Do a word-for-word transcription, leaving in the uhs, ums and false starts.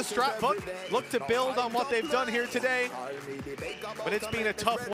Strat look to build on what they've done here today, but it's been a tough one.